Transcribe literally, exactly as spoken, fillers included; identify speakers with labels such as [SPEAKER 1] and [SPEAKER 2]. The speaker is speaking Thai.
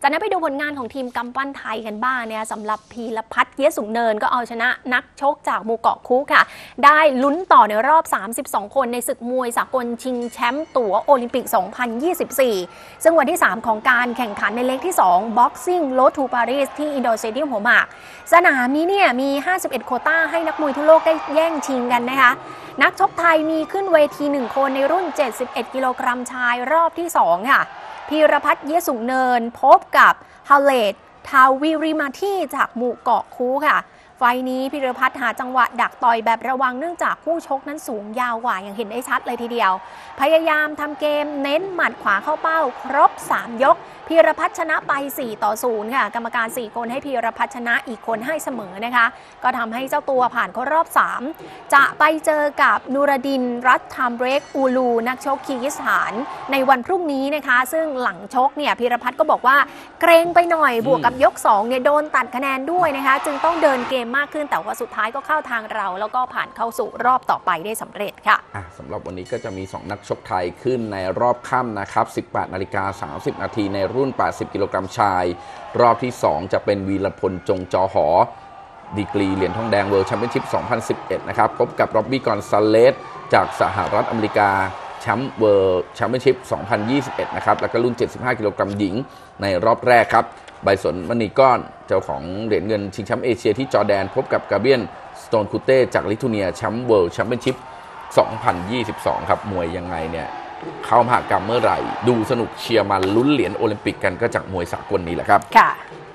[SPEAKER 1] จากนั้นไปดูผลงานของทีมกำปั้นไทยกันบ้างเนี่ยสำหรับพีรพัฒน์เยสุงเนินก็เอาชนะนักชกจากหมู่เกาะคุค่ะได้ลุ้นต่อในรอบสามสิบสองคนในศึกมวยสากลชิงแชมป์ตั๋วโอลิมปิกสองพันยี่สิบสี่ซึ่งวันที่สามของการแข่งขันในเล็กที่สอง Boxing Road to Paris ที่อินโดสเตเดียมหัวหมากสนามนี้เนี่ยมีห้าสิบเอ็ดโควต้าให้นักมวยทั่วโลกได้แย่งชิงกันนะคะนักชกไทยมีขึ้นเวทีหนึ่งคนในรุ่นเจ็ดสิบเอ็ดกิโลกรัมชายรอบที่สองค่ะพีรพัฒน์เยสุงเนินพบกับฮาเลตทาวิริมาที่จากหมู่เกาะคูค่ะไฟนี้พีรพัฒน์หาจังหวะดักต่อยแบบระวังเนื่องจากคู่ชกนั้นสูงยาวกว่าอย่างเห็นได้ชัดเลยทีเดียวพยายามทำเกมเน้นหมัดขวาเข้าเป้าครบสามยกพีรพัฒน์ชนะไปสี่ต่อศูนย์ค่ะกรรมการสี่คนให้พีรพัฒน์ชนะอีกคนให้เสมอนะคะก็ทำให้เจ้าตัวผ่านเข้ารอบสามจะไปเจอกับนูรดินรัตทัมเบรกอูลูนักชกคีร์กิสถานในวันพรุ่งนี้นะคะซึ่งหลังชกเนี่ยพีรพัฒน์ก็บอกว่าเกรงไปหน่อยบวกกับยกสองเนี่ยโดนตัดคะแนนด้วยนะคะจึงต้องเดินเกมมากขึ้นแต่ว่าสุดท้ายก็เข้าทางเราแล้วก็ผ่านเข้าสู่รอบต่อไปได้สำเร็จค่ะ
[SPEAKER 2] สำหรับวันนี้ก็จะมีสองนักชกไทยขึ้นในรอบค่ำนะครับ สิบแปดนาฬิกาสามสิบนาทีในรุ่นแปดสิบกิโลกรัมชายรอบที่สองจะเป็นวีรพลจงจอหอดีกรีเหรียญทองแดงเวิลด์แชมเปี้ยนชิพสองพันสิบเอ็ดนะครับพบกับร็อบบี้กอนซาเลสจากสหรัฐอเมริกาแชมป์เวิลด์แชมเปี้ยนชิพสองพันยี่สิบเอ็ดนะครับแล้วก็รุ่นเจ็ดสิบห้ากิโลกรัมหญิงในรอบแรกครับใบสนมณีก้อนเจ้าของเหรียญเงินชิงแชมป์เอเชียที่จอร์แดนพบกับกาเบียนสโตนคูเต้จากลิทัวเนียแชมป์เวิลด์แชมเปี้ยนชิพสองพันยี่สิบสองครับมวยยังไงเนี่ยเข้ามหกรรมเมื่อไหร่ดูสนุกเชียร์มันลุ้นเหรียญโอลิมปิกกันก็จากมวยสากลนี้แหละครับ
[SPEAKER 1] ค่ะ